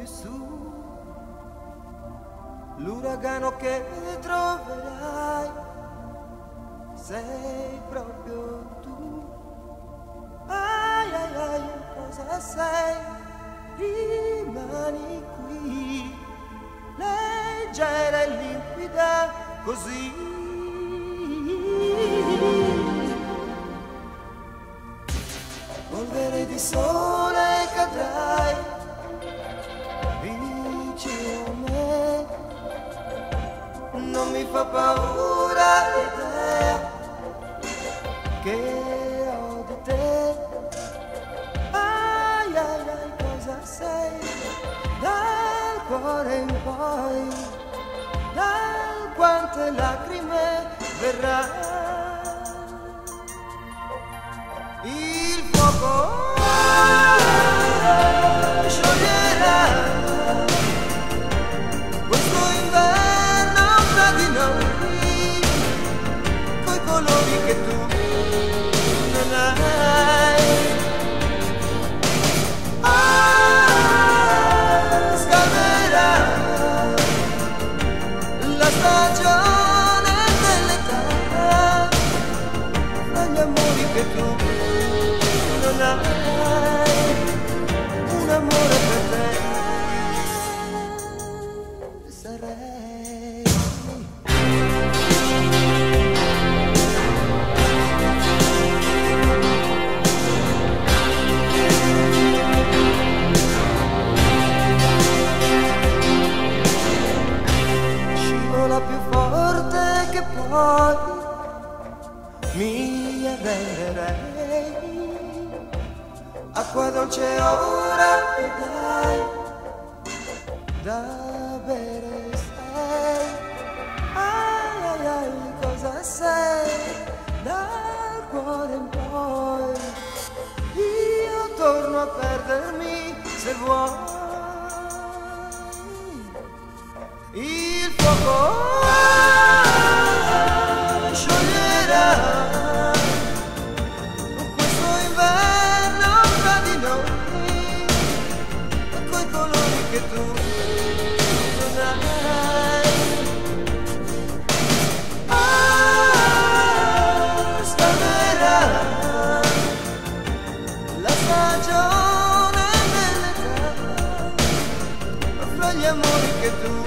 più su, l'uragano che troverai sei proprio tu. Ai ai ai, cosa sei? Rimani qui, leggera e limpida così. Polvere di sole cadrai vicino a me, non mi fa paura l'idea che ho di te. Ai ai ai, cosa sei? Dal cuore in poi, da quante lacrime verrà il fuoco. Scioglierà questo inverno tra di noi, coi colori che tu non hai. Scalderà la stagione dell'età, tra gli amori che tu non hai, un amore per te sarei. Scivola più forte che poi mi arrenderei. Acqua dolce ora e dai da bere sei. Ai ai ai, cosa sei? Dal cuore in poi io torno a perdermi se vuoi. Il fuoco scioglierà questo inverno tra di noi, coi colori che tu non hai. Scalderà la stagione dell'età, fra gli amori che tu